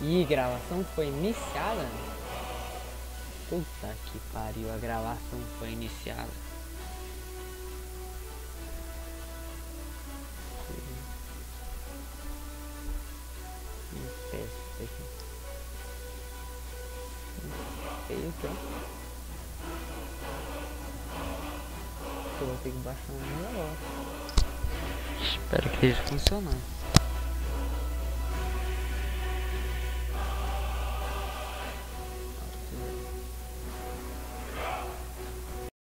Ih, gravação foi iniciada? Puta que pariu, a gravação foi iniciada. Feio, eu vou ter que baixar um negócio. Espero que esteja funcionando.